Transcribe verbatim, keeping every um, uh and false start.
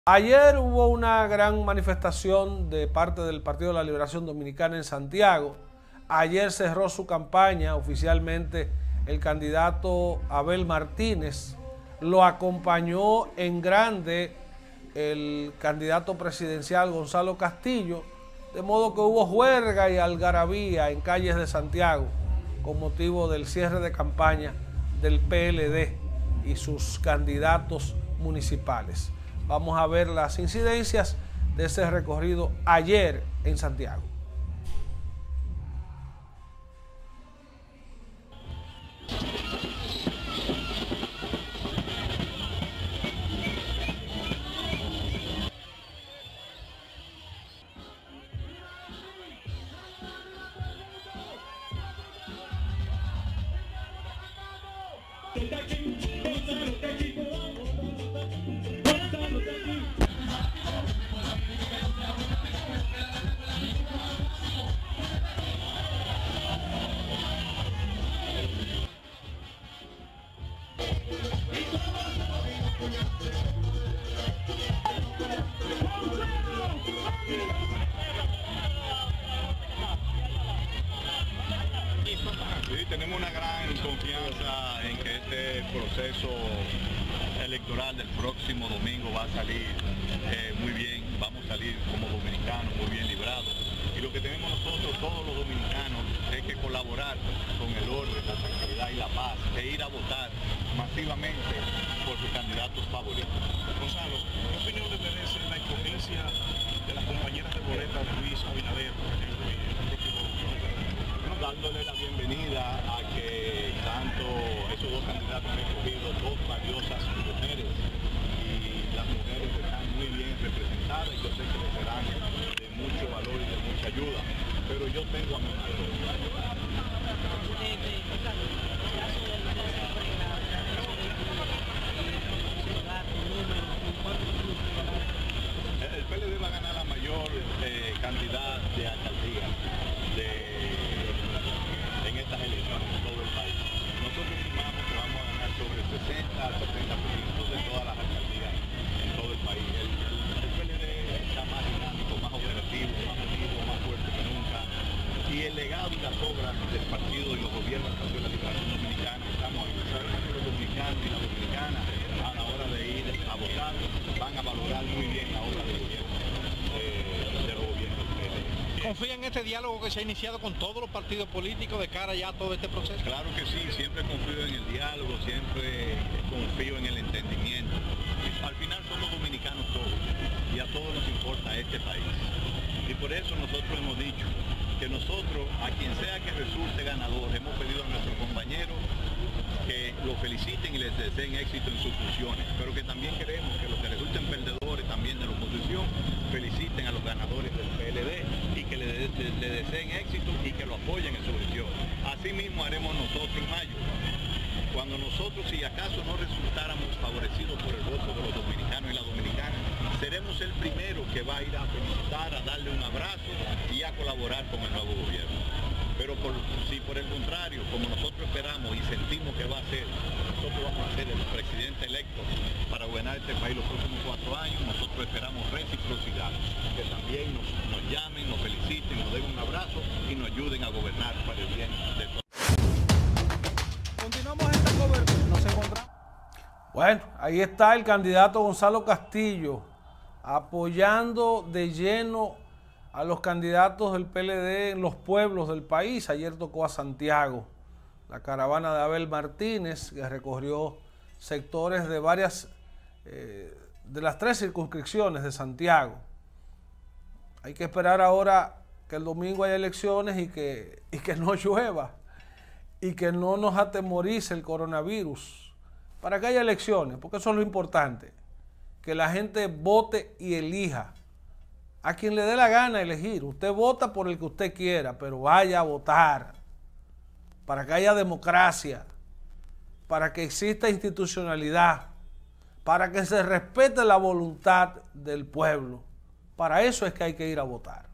Ayer hubo una gran manifestación de parte del Partido de la Liberación Dominicana en Santiago. Ayer cerró su campaña oficialmente el candidato Abel Martínez. Lo acompañó en grande el candidato presidencial Gonzalo Castillo, de modo que hubo juerga y algarabía en calles de Santiago con motivo del cierre de campaña del P L D y sus candidatos municipales. Vamos a ver las incidencias de ese recorrido ayer en Santiago. Sí, tenemos una gran confianza en que este proceso electoral del próximo domingo va a salir eh, muy bien, vamos a salir como dominicanos muy bien librados. Y lo que tenemos nosotros, todos los dominicanos, es que colaborar con el orden, la tranquilidad y la paz, e ir a votar masivamente por sus candidatos favoritos. Gonzalo, ¿qué opinión te merece la escogencia de las compañeras de boleta de Luis Abinader, por ejemplo, y el propio dándole la bienvenida a que tanto esos dos candidatos han escogido dos valiosas mujeres y las mujeres están muy bien representadas y yo sé que les serán de mucho valor y de mucha ayuda, pero yo tengo a mi madre. El P L D va a ganar la mayor eh, cantidad de alcaldías de en estas elecciones en todo el país. Nosotros estimamos que vamos a ganar sobre sesenta al setenta por ciento de todas las alcaldías en todo el país. El, el, el P L D está más dinámico, más operativo, más unido, más fuerte que nunca. Y el legado y las obras del partido y los gobiernos del Partido de la Liberación Dominicana estamos ahí. Sabemos que los dominicanos y las dominicanas a la hora de ir a votar van a valorar muy bien la obra del gobierno, eh, de los gobiernos del P L D. ¿Confía en este diálogo que se ha iniciado con todos los partidos políticos de cara ya a todo este proceso? Claro que sí, siempre confío en el diálogo, siempre confío en el entendimiento. Al final somos dominicanos todos y a todos nos importa este país. Y por eso nosotros hemos dicho que nosotros, a quien sea que resulte ganador, hemos pedido a nuestros compañeros que lo feliciten y les deseen éxito en sus funciones, pero que también queremos que los que resulten perdedores también de la oposición feliciten a los ganadores del P L D y que le, de, le deseen éxito y que lo apoyen en su elección. Así mismo haremos nosotros en mayo, cuando nosotros, si acaso no resultáramos favorecidos por el voto de los dominicanos y las dominicanas, seremos el primero que va a ir a felicitar, a darle un abrazo y a colaborar con el nuevo gobierno. Pero por, si por el contrario, como nosotros esperamos y sentimos que va a ser, nosotros vamos a ser el presidente electo para gobernar este país los próximos cuatro años, nosotros esperamos reciprocidad, que también nos, nos llamen, nos feliciten, nos den un abrazo y nos ayuden a gobernar para el bien de todos. Continuamos esta cobertura. Nos encontramos. Bueno, ahí está el candidato Gonzalo Castillo apoyando de lleno a los candidatos del P L D en los pueblos del país. Ayer tocó a Santiago la caravana de Abel Martínez, que recorrió sectores de varias, eh, de las tres circunscripciones de Santiago. Hay que esperar ahora que el domingo haya elecciones y que, y que no llueva y que no nos atemorice el coronavirus para que haya elecciones, porque eso es lo importante, que la gente vote y elija a quien le dé la gana elegir. Usted vota por el que usted quiera, pero vaya a votar para que haya democracia, para que exista institucionalidad, para que se respete la voluntad del pueblo. Para eso es que hay que ir a votar.